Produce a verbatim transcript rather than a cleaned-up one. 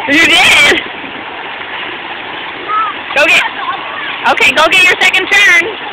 You did? Go get... Okay, go get your second turn.